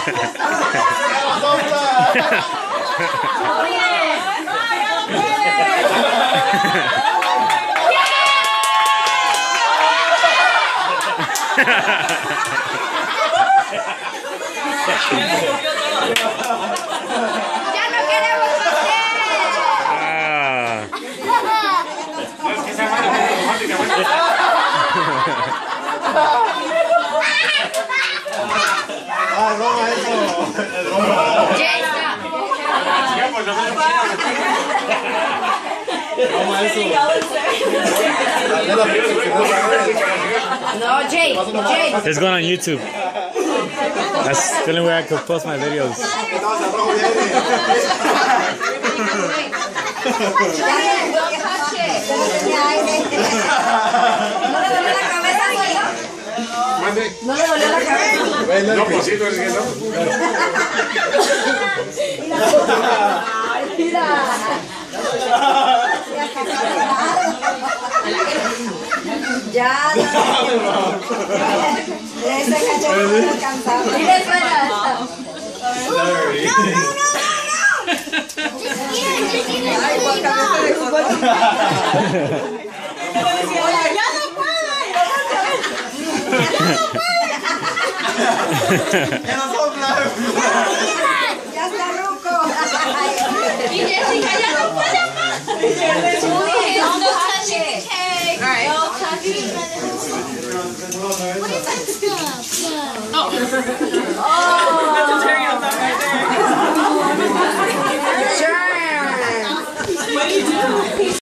Ya no queremos pastel. Roma eso. Roma eso. No, Jay. It's going on YouTube. That's the only way I could post my videos. ¿No le dolió la cabeza? No, pues sí, no es que no. Ay, mira. Ya, no. Ese cachorro no alcanzaba. Mira, espera. Sorry. Ay, por cabeza de fútbol. ¡Ya no puede! ¡Ya no sopla! Ya está ruco. Y Jessica ya no puede más. Don't touch it. Alright. Don't touch it. What is that stuff? Oh. That's a cherry on top right there. Sure. What do you do?